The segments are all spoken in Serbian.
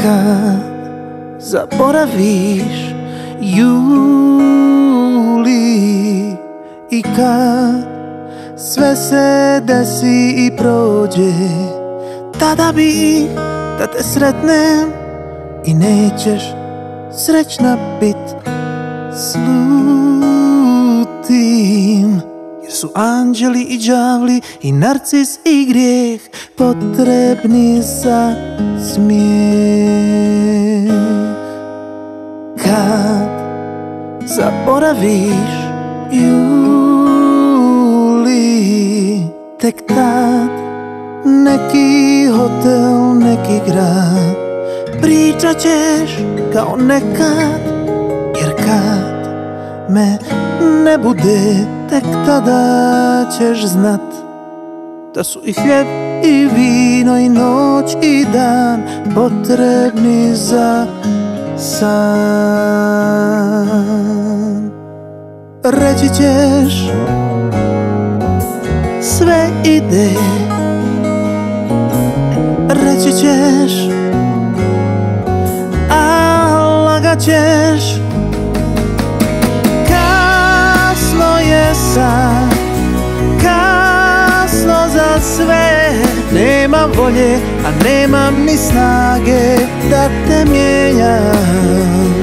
Kad zaboraviš juli i kad sve se desi i prođe, tada bih da te sretnem i nećeš srećna bit. Slutim, jer su anđeli i đavli i narcis i grijeh potrebni za smijeh. Kad zaboraviš juli, tek tad neki hotel, neki grad, pričat ćeš kao nekad, jer kad me ne bude, tek tada ćeš znat da su i hljeb i vino i noć i dan potrebni za san. Reći ćeš sve ide, reći ćeš, a lagat ćeš. Kasno je sad, kasno za sve, nemam volje, a nemam ni snage da te mijenjam.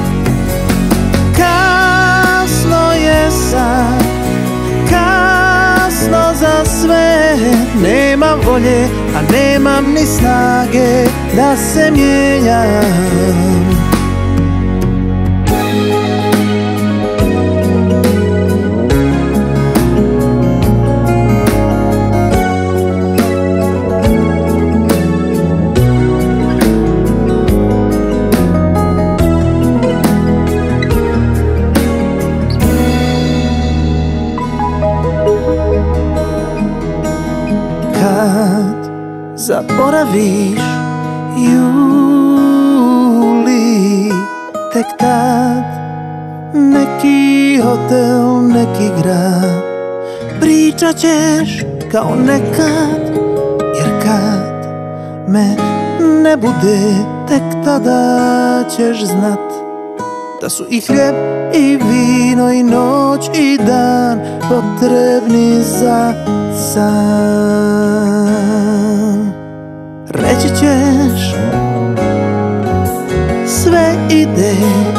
Kasno je sad, kasno za sve, nemam volje, a nemam ni snage da se mijenjam. Kad zaboraviš juli, tek tad neki hotel, neki grad, pričat ćeš kao nekad, jer kad me ne bude, tek tada ćeš znat da su i hljeb i vino i noć i dan potrebni za san. Reći ćeš sve ide,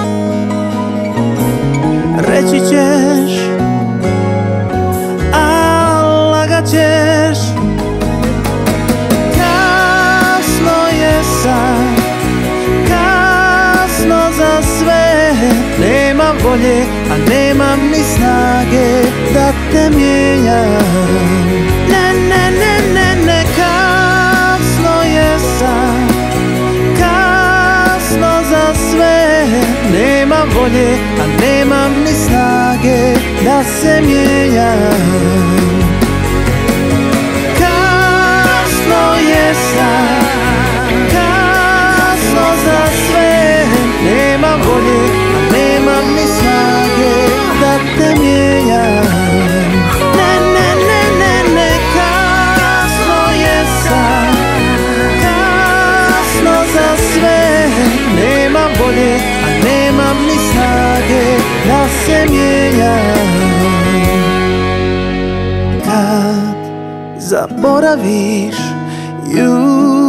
reći ćeš, a lagat ćeš. Kasno je sad, kasno za sve, nemam volje, a nemam ni snage da te mijenjam. Ne, ne, ne, ne, ne, kasno je sad, kasno za sve, nemam volje, a nemam ni snage da se mijenjam. Kasno je sad, kasno za sve, nemam volje, a nemam ni snage da te mijenjam. Ne, ne, ne, ne, ne, kasno je sad, kasno za sve, nemam volje, a nemam ni snage da se mijenjam. Kad zaboraviš